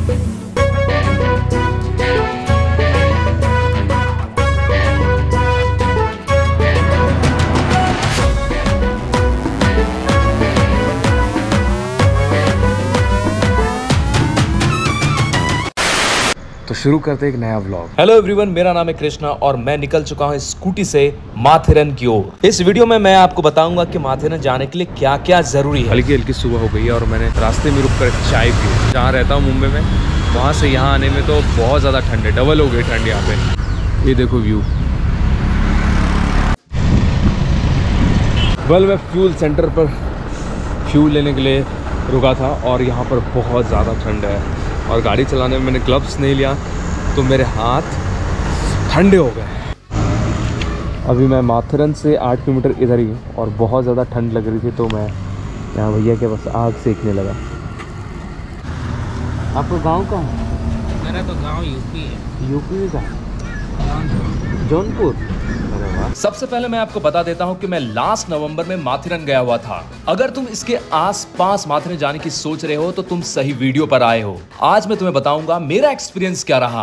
तो शुरू करते एक नया व्लॉग। हेलो एवरीवन, मेरा नाम है कृष्णा और मैं निकल चुका हूँ स्कूटी से माथेरन की ओर। इस वीडियो में मैं आपको बताऊंगा कि माथेरन जाने के लिए क्या क्या जरूरी है। हल्की हल्की सुबह हो गई है और मैंने रास्ते में रुककर चाय पी। जहाँ रहता हूँ मुंबई में, वहाँ से यहाँ आने में तो बहुत ज़्यादा ठंड है, डबल हो गई ठंड यहाँ पे। ये देखो व्यू। वेल, मैं फ्यूल सेंटर पर फ्यूल लेने के लिए रुका था और यहाँ पर बहुत ज़्यादा ठंड है और गाड़ी चलाने में मैंने ग्लव्स नहीं लिया तो मेरे हाथ ठंडे हो गए। अभी मैं माथेरन से 8 किलोमीटर इधर ही हूँ और बहुत ज़्यादा ठंड लग रही थी तो मैं यहाँ भैया के बस आग सेकने लगा। आपका गांव कहाँ है? मेरा तो गांव यूपी है। यूपी का जौनपुर। सबसे पहले मैं आपको बता देता हूं कि मैं लास्ट नवंबर में माथेरन गया हुआ था। अगर तुम इसके आसपास माथेरन जाने की सोच रहे हो तो तुम सही वीडियो पर आए हो। आज मैं तुम्हें बताऊंगा मेरा एक्सपीरियंस क्या रहा।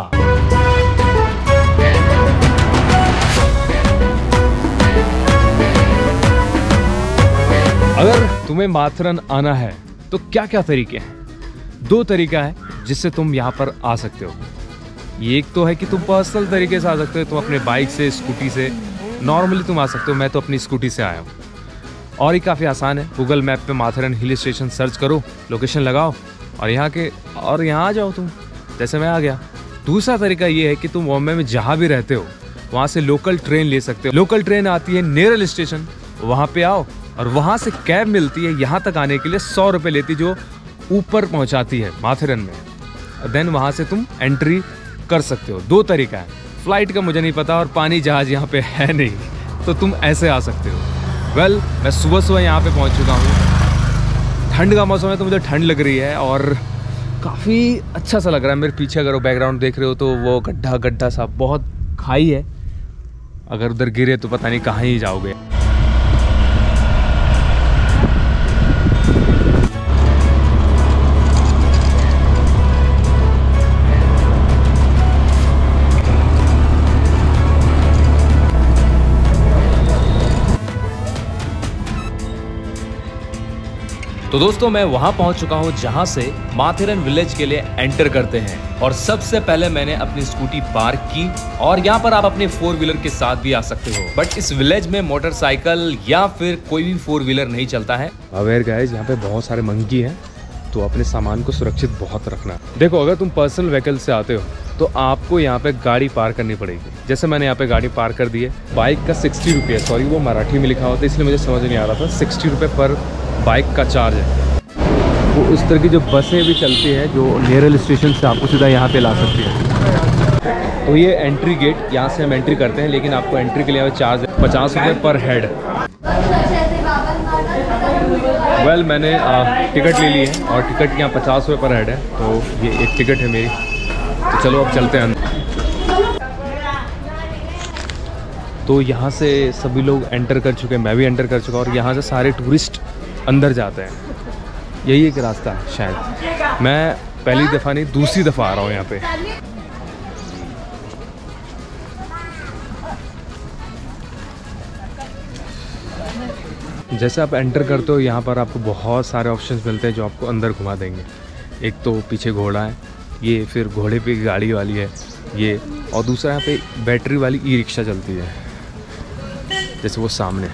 अगर तुम्हें माथेरन आना है तो क्या क्या तरीके हैं? 2 तरीका है जिससे तुम यहाँ पर आ सकते हो। एक तो है कि तुम पर्सनल तरीके से आ सकते हो, तुम अपने बाइक से, स्कूटी से नॉर्मली तुम आ सकते हो। मैं तो अपनी स्कूटी से आया हूँ और ये काफ़ी आसान है। गूगल मैप पे माथेरन हिल स्टेशन सर्च करो, लोकेशन लगाओ और यहाँ आ जाओ तुम, जैसे मैं आ गया। दूसरा तरीका ये है कि तुम बॉम्बे में जहाँ भी रहते हो वहाँ से लोकल ट्रेन ले सकते हो। लोकल ट्रेन आती है नेरल स्टेशन, वहाँ पे आओ और वहाँ से कैब मिलती है यहाँ तक आने के लिए 100 रुपये लेती, जो ऊपर पहुँचाती है माथेरन में। देन वहाँ से तुम एंट्री कर सकते हो। 2 तरीका है। फ्लाइट का मुझे नहीं पता और पानी जहाज यहाँ पे है नहीं, तो तुम ऐसे आ सकते हो। वेल, मैं सुबह यहाँ पे पहुँच चुका हूँ। ठंड का मौसम है तो मुझे ठंड लग रही है और काफ़ी अच्छा सा लग रहा है। मेरे पीछे अगर वो बैकग्राउंड देख रहे हो तो वो गड्ढा सा बहुत खाई है, अगर उधर गिरे तो पता नहीं कहाँ ही जाओगे। तो दोस्तों, मैं वहां पहुंच चुका हूं जहां से माथेरन विलेज के लिए एंटर करते हैं। और सबसे पहले मैंने अपनी स्कूटी पार्क की और यहाँ पर आप अपने 4 व्हीलर के साथ भी आ सकते हो, बट इस विलेज में मोटरसाइकिल या फिर कोई भी 4 व्हीलर नहीं चलता है। अवेयर गाइस, यहाँ पे बहुत सारे मंकी हैं तो अपने सामान को सुरक्षित बहुत रखना। देखो, अगर तुम पर्सनल व्हीकल से आते हो तो आपको यहाँ पे गाड़ी पार करनी पड़ेगी। जैसे मैंने यहाँ पे गाड़ी पार कर दी है। बाइक का 60 रुपये, सॉरी वो मराठी में लिखा होता है इसलिए मुझे समझ नहीं आ रहा था। 60 रुपये पर बाइक का चार्ज है। वो उस तरह की जो बसें भी चलती हैं जो नेरल स्टेशन से आपको सीधा यहाँ पे ला सकती है। तो ये एंट्री गेट, यहाँ से हम एंट्री करते हैं, लेकिन आपको एंट्री के लिए चार्ज है 50 रुपये पर हेड। वेल, मैंने टिकट ले ली है और टिकट यहाँ 50 रुपये पर हेड है, तो ये एक टिकट है मेरी। तो चलो अब चलते हैं अंदर। तो यहाँ से सभी लोग एंटर कर चुके हैं, मैं भी एंटर कर चुका और यहाँ से सारे टूरिस्ट अंदर जाते हैं। यही एक रास्ता है शायद। मैं पहली दफ़ा नहीं, दूसरी दफ़ा आ रहा हूँ यहाँ पे। जैसे आप एंटर करते हो यहाँ पर आपको बहुत सारे ऑप्शंस मिलते हैं जो आपको अंदर घुमा देंगे। एक तो पीछे घोड़ा है, ये फिर घोड़े पे गाड़ी वाली है ये, और दूसरा यहाँ पे बैटरी वाली ई रिक्शा चलती है, जैसे वो सामने।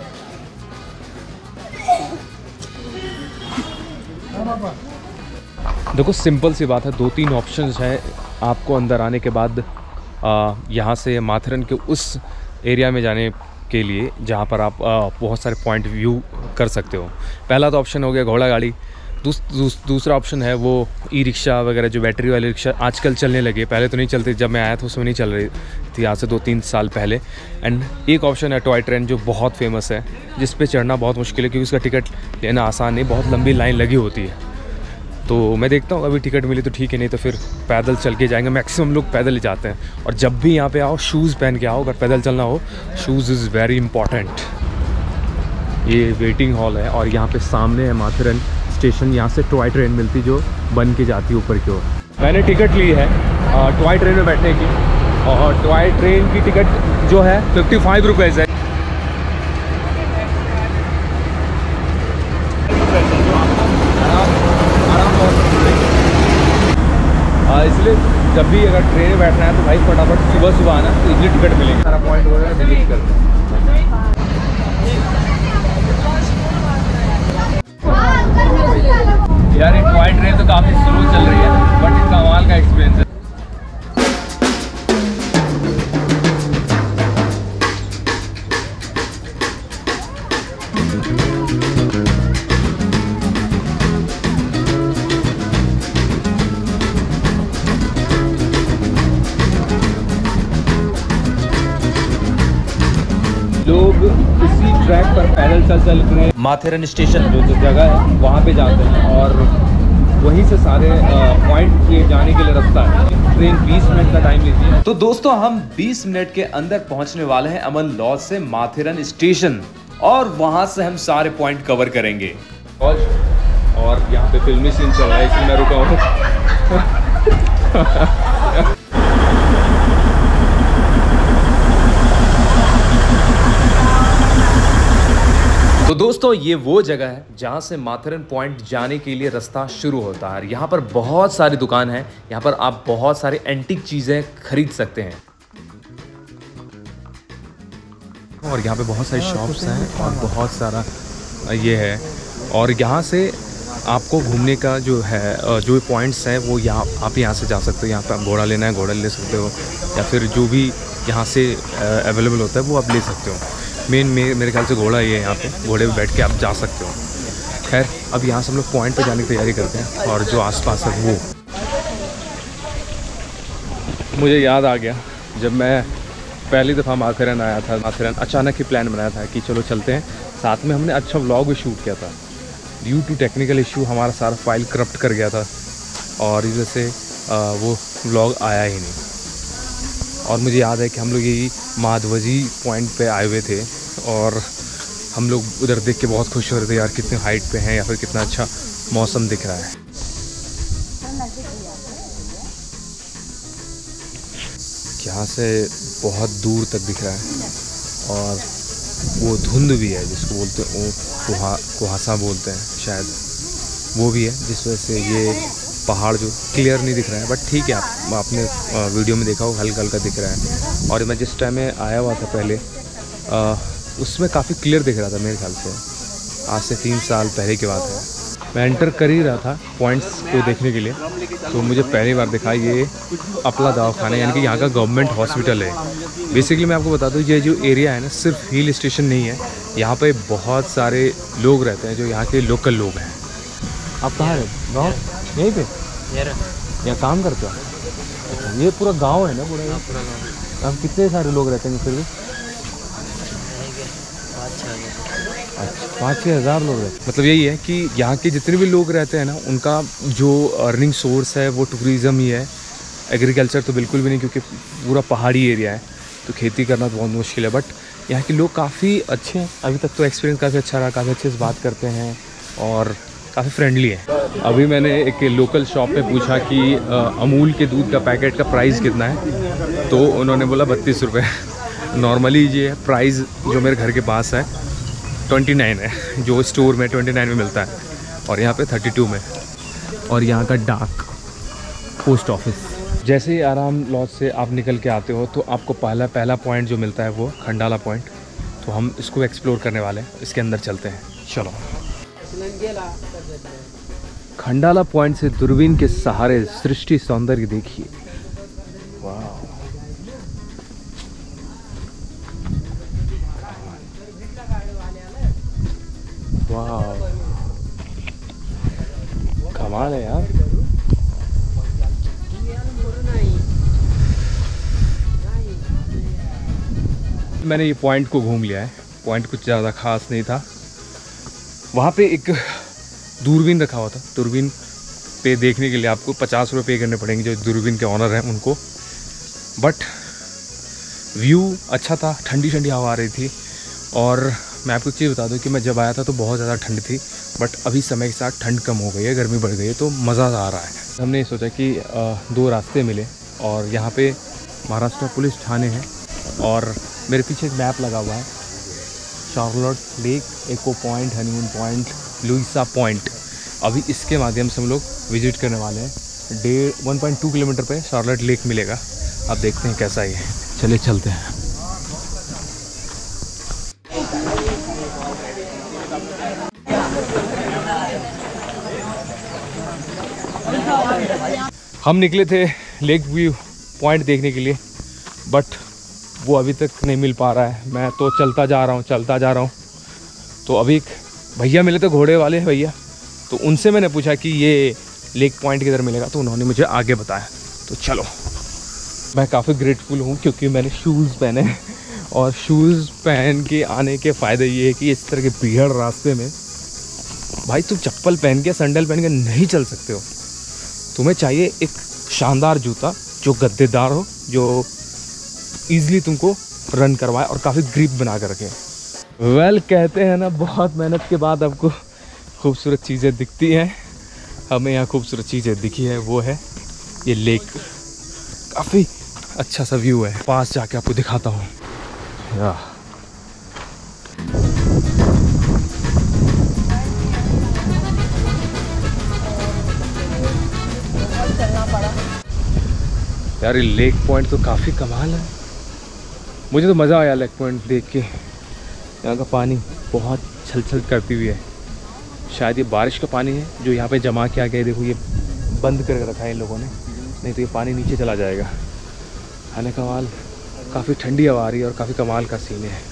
देखो, सिंपल सी बात है, 2-3 ऑप्शंस है आपको अंदर आने के बाद यहाँ से माथेरन के उस एरिया में जाने के लिए जहाँ पर आप बहुत सारे पॉइंट व्यू कर सकते हो। पहला तो ऑप्शन हो गया घोड़ा गाड़ी। दूसरा ऑप्शन है वो ई रिक्शा वगैरह, जो बैटरी वाली रिक्शा आजकल चलने लगे, पहले तो नहीं चलती। जब मैं आया था उसमें नहीं चल रही थी, आज से 2-3 साल पहले। एंड एक ऑप्शन है टॉय ट्रेन, जो बहुत फेमस है, जिस पे चढ़ना बहुत मुश्किल है क्योंकि उसका टिकट लेना आसान नहीं, बहुत लंबी लाइन लगी होती है। तो मैं देखता हूँ, अभी टिकट मिली तो ठीक है, नहीं तो फिर पैदल चल के जाएंगे। मैक्सिमम लोग पैदल ही जाते हैं। और जब भी यहाँ पे आओ शूज़ पहन के आओ, अगर पैदल चलना हो। Shoes is very important. ये वेटिंग हॉल है और यहाँ पे सामने है माथेरन स्टेशन। यहाँ से टॉय ट्रेन मिलती जो बन के जाती है ऊपर की ओर। मैंने टिकट ली है टॉय ट्रेन में बैठने की, और टॉय ट्रेन की टिकट जो है 55 रुपीज़ है। इसलिए जब भी अगर ट्रेन में बैठना है तो भाई फटाफट सुबह सुबह आना, तो इजली टिकट मिलेगी। सारा पॉइंट वगैरह विजिट करते हैं। यार ये टॉय ट्रेन तो काफ़ी स्लो चल रही है, बट कमाल का एक्सपीरियंस है। लोग इसी ट्रैक पर पैदल चल रहे माथेरन स्टेशन जो जगह है वहाँ पे जाते हैं, और वहीं से सारे पॉइंट के जाने के लिए रास्ता है। ट्रेन 20 मिनट का टाइम लेती है। तो दोस्तों हम 20 मिनट के अंदर पहुंचने वाले हैं अमन लॉज से माथेरन स्टेशन, और वहां से हम सारे पॉइंट कवर करेंगे। और यहाँ पे फिल्मी सीन चल रहा है, इसलिए मैं रुका हूँ। तो दोस्तों ये वो जगह है जहाँ से माथेरन पॉइंट जाने के लिए रास्ता शुरू होता है। यहाँ पर बहुत सारी दुकान है, यहाँ पर आप बहुत सारे एंटीक चीज़ें खरीद सकते हैं। और यहाँ पे बहुत सारी शॉप्स हैं और बहुत सारा ये है, और यहाँ से आपको घूमने का जो है जो पॉइंट्स हैं वो यहाँ आप यहाँ से जा सकते हो। यहाँ पे आप घोड़ा लेना है घोड़ा ले सकते हो, या फिर जो भी यहाँ से अवेलेबल होता है वो आप ले सकते हो। मेरे ख्याल से घोड़ा ही है, यहाँ पे घोड़े पे बैठ के आप जा सकते हो। खैर अब यहाँ से हम लोग पॉइंट पे जाने की तैयारी करते हैं, और जो आसपास है वो। मुझे याद आ गया जब मैं पहली दफ़ा माथेरन आया था। माथेरन अचानक ही प्लान बनाया था कि चलो चलते हैं, साथ में हमने अच्छा व्लॉग भी शूट किया था। ड्यू टू टेक्निकल इशू हमारा सारा फाइल करप्ट कर गया था, और इस वजह से वो व्लॉग आया ही नहीं। और मुझे याद है कि हम लोग यही माधवजी पॉइंट पे आए हुए थे, और हम लोग उधर देख के बहुत खुश हो रहे थे यार, कितने हाइट पे हैं या फिर कितना अच्छा मौसम दिख रहा है। यहाँ से बहुत दूर तक दिख रहा है, और वो धुंध भी है जिसको बोलते हैं कुहासा बोलते हैं शायद, वो भी है, जिस वजह से ये पहाड़ जो क्लियर नहीं दिख रहा है। बट ठीक है, आपने वीडियो में देखा हो हल्का हल्का दिख रहा है। और मैं जिस टाइम में आया हुआ था पहले उसमें काफ़ी क्लियर दिख रहा था मेरे ख्याल से। आज से 3 साल पहले की बात है। मैं एंटर कर ही रहा था पॉइंट्स को देखने के लिए, तो मुझे पहली बार दिखा ये अपला दवाखाना, यानी कि यहाँ का गवर्नमेंट हॉस्पिटल है। बेसिकली मैं आपको बता दूँ ये जो एरिया है ना सिर्फ हिल स्टेशन नहीं है, यहाँ पे बहुत सारे लोग रहते हैं जो यहाँ के लोकल लोग हैं। आप कहाँ रहते? गाँव यहीं पे यहाँ काम करते हो? अच्छा, ये पूरा गांव है ना? पूरा गाँव। अब कितने सारे लोग रहते हैं फिर भी? 5-6 हज़ार लोग रहते हैं। मतलब यही है कि यहाँ के जितने भी लोग रहते हैं ना, उनका जो अर्निंग सोर्स है वो टूरिज़्म ही है। एग्रीकल्चर तो बिल्कुल भी नहीं, क्योंकि पूरा पहाड़ी एरिया है, तो खेती करना तो बहुत मुश्किल है। बट यहाँ के लोग काफ़ी अच्छे हैं। अभी तक तो एक्सपीरियंस काफ़ी अच्छा रहा, काफ़ी अच्छे से बात करते हैं और काफ़ी फ्रेंडली है। अभी मैंने एक लोकल शॉप में पूछा कि अमूल के दूध का पैकेट का प्राइस कितना है, तो उन्होंने बोला 32 रुपये। नॉर्मली ये प्राइस जो मेरे घर के पास है 29 है, जो स्टोर में 29 में मिलता है, और यहाँ पे 32 में। और यहाँ का डाक पोस्ट ऑफिस। जैसे ही आराम लॉज से आप निकल के आते हो तो आपको पहला पॉइंट जो मिलता है वो खंडाला पॉइंट। तो हम इसको एक्सप्लोर करने वाले हैं, इसके अंदर चलते हैं, चलो। खंडाला पॉइंट से दूरबीन के सहारे सृष्टि सौंदर्य देखिए। वाह, वाह, कमाल है यार। मैंने ये पॉइंट को घूम लिया है। पॉइंट कुछ ज़्यादा खास नहीं था। वहाँ पे एक दूरबीन रखा हुआ था। दूरबीन पे देखने के लिए आपको 50 रुपये पे करने पड़ेंगे, जो दूरबीन के ऑनर हैं उनको। बट व्यू अच्छा था, ठंडी ठंडी हवा आ रही थी, और मैं आपको एक चीज़ बता दूं कि मैं जब आया था तो बहुत ज़्यादा ठंड थी, बट अभी समय के साथ ठंड कम हो गई है, गर्मी बढ़ गई है, तो मज़ा आ रहा है। हमने सोचा कि दो रास्ते मिले और यहाँ पे महाराष्ट्र पुलिस थाने हैं और मेरे पीछे एक मैप लगा हुआ है, Charlotte lake, echo point, honeymoon point, Louisa point. अभी इसके माध्यम से हम लोग विजिट करने वाले हैं। 1.2 किलोमीटर पे शार्लोट लेक मिलेगा। अब देखते हैं कैसा ही है, चलिए चलते हैं। हम निकले थे लेक व्यू पॉइंट देखने के लिए, बट वो अभी तक नहीं मिल पा रहा है। मैं तो चलता जा रहा हूँ। तो अभी एक भैया मिले थे, घोड़े वाले भैया, तो उनसे मैंने पूछा कि ये लेक पॉइंट किधर मिलेगा, तो उन्होंने मुझे आगे बताया। तो चलो, मैं काफ़ी ग्रेटफुल हूँ क्योंकि मैंने शूज़ पहने और शूज़ पहन के आने के फ़ायदे ये है कि इस तरह के भीड़ रास्ते में भाई तुम चप्पल पहन के, सैंडल पहन के नहीं चल सकते हो। तुम्हें चाहिए एक शानदार जूता जो गद्देदार हो, जो ईज़िली तुमको रन करवाए और काफ़ी ग्रिप बना कर रखे। कहते हैं ना, बहुत मेहनत के बाद आपको खूबसूरत चीज़ें दिखती हैं। हमें यहाँ खूबसूरत चीज़ें दिखी है, वो है ये लेक। काफ़ी अच्छा सा व्यू है, पास जाके आपको दिखाता हूँ। यार ये लेक पॉइंट तो काफ़ी कमाल है। मुझे तो मज़ा आया लेक पॉइंट देख के। यहाँ का पानी बहुत छलछल करती हुई है। शायद ये बारिश का पानी है जो यहाँ पे जमा किया गया है। देखो ये बंद करके रखा है इन लोगों ने, नहीं तो ये पानी नीचे चला जाएगा। खाने कमाल, काफ़ी ठंडी हवा आ रही है और काफ़ी कमाल का सीन है।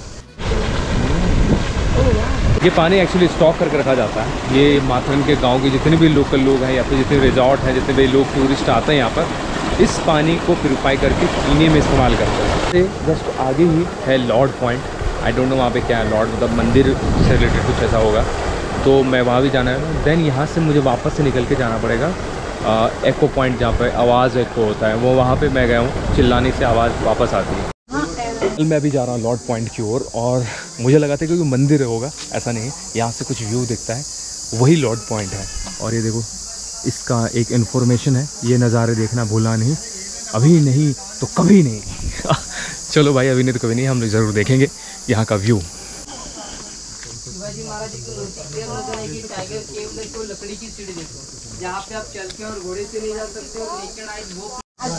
ये पानी एक्चुअली स्टॉक करके रखा जाता है। ये माथेरन के गांव के जितने भी लोकल लोग हैं या फिर जितने रिजॉर्ट हैं, जितने भी लोग टूरिस्ट आते हैं यहाँ पर, इस पानी को प्यूरिफाई करके पीने में इस्तेमाल करते हैं। इससे जस्ट आगे ही है lord point. I don't know वहाँ पे क्या है, लॉर्ड मतलब मंदिर से रिलेटेड कुछ ऐसा होगा, तो मैं वहाँ भी जाना है। देन यहाँ से मुझे वापस से निकल के जाना पड़ेगा एको पॉइंट, जहाँ पे आवाज़ एको होता है, वो वहाँ पे मैं गया हूँ। चिल्लाने से आवाज़ वापस आती है। मैं अभी जा रहा हूँ लॉर्ड पॉइंट की ओर और मुझे लगा था कि कोई मंदिर होगा, ऐसा नहीं है। यहाँ से कुछ व्यू दिखता है, वही लॉर्ड पॉइंट है। और ये देखो, इसका एक इन्फॉर्मेशन है, ये नज़ारे देखना भूलना नहीं, अभी नहीं तो कभी नहीं। चलो भाई, अभी नहीं तो कभी नहीं, हम लोग ज़रूर देखेंगे यहाँ का व्यू। शिवाजी महाराज की मूर्ति क्लियर हो जाएगी। टाइगर केव में तो लकड़ी की सीढ़ी देखो, जहाँ पे आप चल के और घोड़े से नहीं जा सकते हो। नेकेड आई वो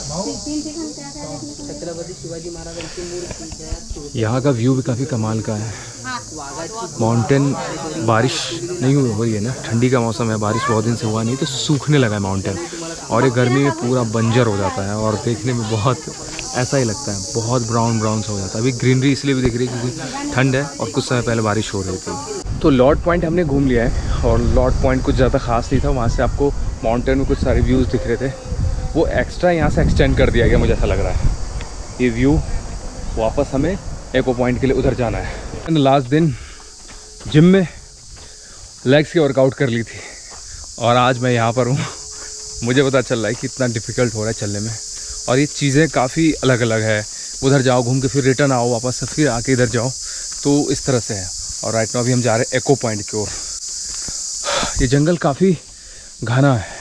छत्रपति शिवाजी महाराज की मूर्ति है। यहाँ का व्यू भी काफ़ी कमाल का है। माउंटेन, बारिश नहीं हो रही है ना, ठंडी का मौसम है, बारिश बहुत दिन से हुआ नहीं तो सूखने लगा है माउंटेन, और ये गर्मी में पूरा बंजर हो जाता है और देखने में बहुत ऐसा ही लगता है, बहुत ब्राउन ब्राउन सा हो जाता है। अभी ग्रीनरी इसलिए भी दिख रही है क्योंकि ठंड है और कुछ समय पहले बारिश हो रही थी। तो लॉर्ड पॉइंट हमने घूम लिया है और लॉर्ड पॉइंट कुछ ज़्यादा खास नहीं था। वहाँ से आपको माउंटेन में कुछ सारे व्यूज़ दिख रहे थे, वो एक्स्ट्रा यहाँ से एक्सटेंड कर दिया गया, मुझे ऐसा लग रहा है। ये व्यू वापस हमें एको पॉइंट के लिए उधर जाना है। लास्ट दिन जिम में लेग्स की वर्कआउट कर ली थी और आज मैं यहाँ पर हूँ। मुझे पता चल रहा है कि इतना डिफ़िकल्ट हो रहा है चलने में, और ये चीज़ें काफ़ी अलग अलग है। उधर जाओ घूम के फिर रिटर्न आओ, वापस से फिर आके इधर जाओ, तो इस तरह से है। और राइट नाउ अभी हम जा रहे हैं एको पॉइंट की ओर। ये जंगल काफ़ी घना है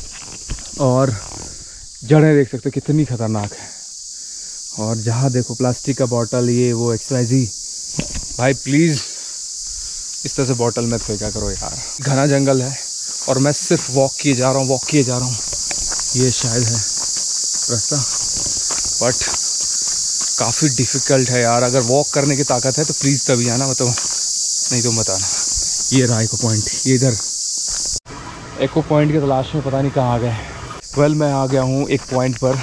और जड़ें देख सकते हो कितनी खतरनाक है। और जहाँ देखो प्लास्टिक का बॉटल, ये वो XYZ। भाई प्लीज़ इस तरह से बॉटल मत फेंका करो यार। घना जंगल है और मैं सिर्फ वॉक किए जा रहा हूँ, ये शायद है रास्ता, बट काफ़ी डिफ़िकल्ट है यार। अगर वॉक करने की ताकत है तो प्लीज़ तभी आना, मतलब नहीं तो मत आना। ये रहा एको पॉइंट, ये इधर एको पॉइंट की तलाश में पता नहीं कहाँ आ गए। मैं आ गया हूँ एक पॉइंट पर,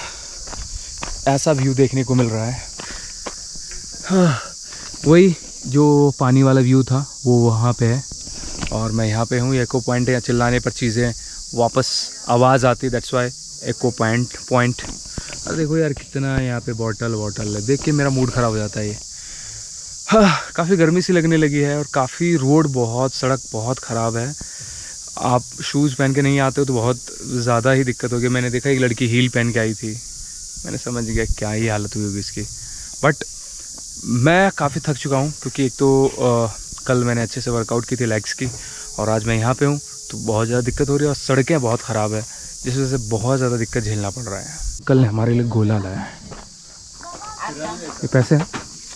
ऐसा व्यू देखने को मिल रहा है। हाँ, वही जो पानी वाला व्यू था वो वहाँ पे है और मैं यहाँ पे हूँ। एको पॉइंट है, चिल्लाने पर चीज़ें वापस आवाज़ आती है, दैट्स वाई एको पॉइंट। अरे देखो यार कितना यहाँ पे बॉटल है, देख के मेरा मूड ख़राब हो जाता है ये। हाँ, काफ़ी गर्मी सी लगने लगी है और काफ़ी सड़क बहुत ख़राब है। आप शूज़ पहन के नहीं आते हो तो बहुत ज़्यादा ही दिक्कत होगी। मैंने देखा एक लड़की हील पहन के आई थी, मैंने समझ गया क्या ही हालत हुई होगी इसकी। बट मैं काफ़ी थक चुका हूँ क्योंकि एक तो कल मैंने अच्छे से वर्कआउट की थी लेग्स की, और आज मैं यहाँ पे हूँ तो बहुत ज़्यादा दिक्कत हो रही है और सड़कें बहुत ख़राब है, जिस वजह से बहुत ज़्यादा दिक्कत झेलना पड़ रहा है। कल ने हमारे लिए गोला लाया है, ये पैसे हैं।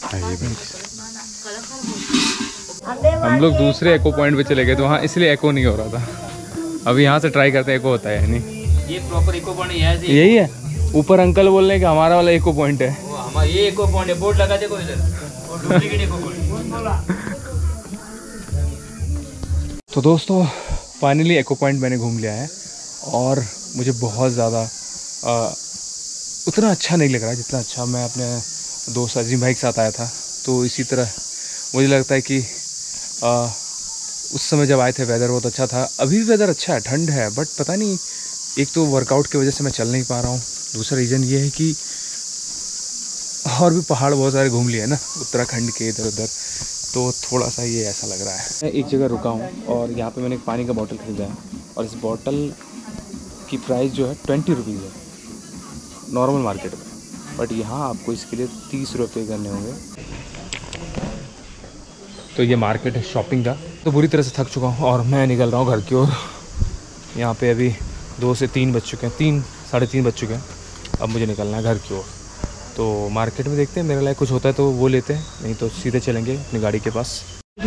हम लोग दूसरे एको पॉइंट पे चले गए तो वहाँ इसलिए एको नहीं हो रहा था। अभी यहाँ से ट्राई करते हैं एको होता है नहीं। ये प्रॉपर इको पॉइंट यही है। ऊपर अंकल बोल रहे हैं कि हमारा वाला एको पॉइंट है। हमारा ये इको पॉइंट है, बोर्ड लगा देखो इधर, और डुप्लीकेट इको पॉइंट। तो दोस्तों फाइनली एको पॉइंट मैंने घूम लिया है और मुझे बहुत ज़्यादा उतना अच्छा नहीं लग रहा है जितना अच्छा मैं अपने दोस्त अजीम भाई के साथ आया था। तो इसी तरह मुझे लगता है कि उस समय जब आए थे वेदर बहुत अच्छा था, अभी भी वेदर अच्छा है, ठंड है, बट पता नहीं, एक तो वर्कआउट की वजह से मैं चल नहीं पा रहा हूँ, दूसरा रीज़न ये है कि और भी पहाड़ बहुत सारे घूम लिए हैं ना उत्तराखंड के इधर उधर, तो थोड़ा सा ये ऐसा लग रहा है। मैं एक जगह रुका हूँ और यहाँ पे मैंने एक पानी का बॉटल ख़रीदा है और इस बॉटल की प्राइस जो है 20 रुपीज़ है नॉर्मल मार्केट में, बट यहाँ आपको इसके लिए 30 रुपये करने होंगे। तो ये मार्केट है शॉपिंग का। तो बुरी तरह से थक चुका हूँ और मैं निकल रहा हूँ घर की ओर। यहाँ पे अभी 2 से 3 बज चुके हैं, 3 साढ़े 3 बज चुके हैं। अब मुझे निकलना है घर की ओर। तो मार्केट में देखते हैं, मेरे लिए कुछ होता है तो वो लेते हैं, नहीं तो सीधे चलेंगे अपनी गाड़ी के पास।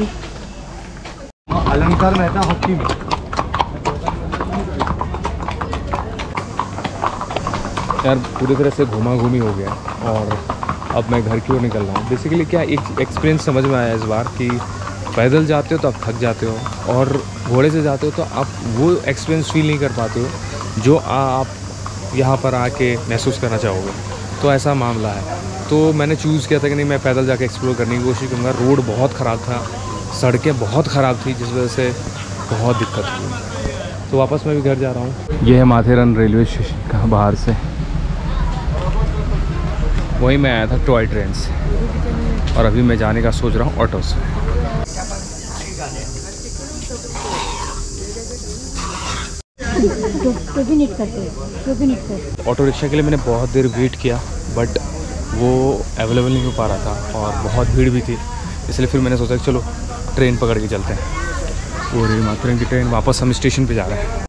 अलंकार मेहता हॉकी में यार पूरी तरह से घुमा घूमी हो गया और अब मैं घर की ओर निकल रहा हूँ। बेसिकली क्या एक एक्सपीरियंस समझ में आया इस बार कि पैदल जाते हो तो आप थक जाते हो और घोड़े से जाते हो तो आप वो एक्सपीरियंस फील नहीं कर पाते हो जो आप यहाँ पर आके महसूस करना चाहोगे। तो ऐसा मामला है। तो मैंने चूज़ किया था कि नहीं, मैं पैदल जाके एक्सप्लोर करने की कोशिश करूँगा। रोड बहुत ख़राब था, सड़कें बहुत ख़राब थी, जिस वजह से बहुत दिक्कत हुई। तो वापस मैं भी घर जा रहा हूँ। ये है माथेरन रेलवे स्टेशन का बाहर से, वहीं मैं आया था टॉय ट्रेन से और अभी मैं जाने का सोच रहा हूँ ऑटो से। ऑटो रिक्शा के लिए मैंने बहुत देर वेट किया बट वो अवेलेबल नहीं हो पा रहा था और बहुत भीड़ भी थी, इसलिए फिर मैंने सोचा कि चलो ट्रेन पकड़ के चलते हैं। और ये माथेरन की ट्रेन, वापस हम स्टेशन पे जा रहे हैं।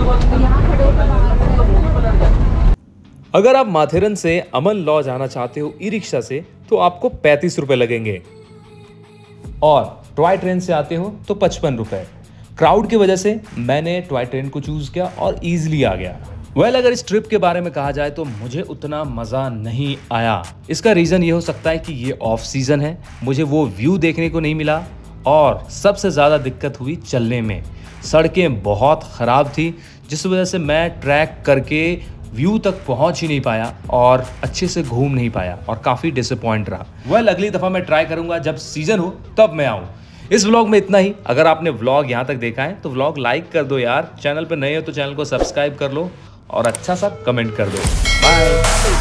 अगर आप माथेरन से अमन लॉ जाना चाहते हो ई रिक्शा से तो आपको 35 रुपए लगेंगे और टॉय ट्रेन से आते हो तो 55 रुपए। क्राउड की वजह से मैंने टॉय ट्रेन को चूज किया और इजीली आ गया। अगर इस ट्रिप के बारे में कहा जाए तो मुझे उतना मजा नहीं आया। इसका रीजन ये हो सकता है कि ये ऑफ सीजन है, मुझे वो व्यू देखने को नहीं मिला और सबसे ज्यादा दिक्कत हुई चलने में। सड़कें बहुत खराब थी जिस वजह से मैं ट्रैक करके व्यू तक पहुंच ही नहीं पाया और अच्छे से घूम नहीं पाया और काफ़ी डिसअपॉइंट रहा। अगली दफ़ा मैं ट्राई करूंगा, जब सीजन हो तब मैं आऊँ। इस व्लॉग में इतना ही। अगर आपने व्लॉग यहाँ तक देखा है तो व्लॉग लाइक कर दो यार, चैनल पर नए हो तो चैनल को सब्सक्राइब कर लो और अच्छा सा कमेंट कर दो। बाय।